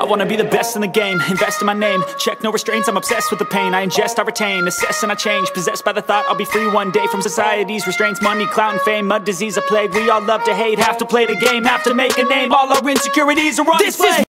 wanna be the best in the game, invest in my name. Check no restraints, I'm obsessed with the pain. I ingest, I retain, assess and I change. Possessed by the thought I'll be free one day from society's restraints. Money, clout and fame, mud, disease, a plague. We all love to hate, have to play the game, have to make a name. All our insecurities are on display.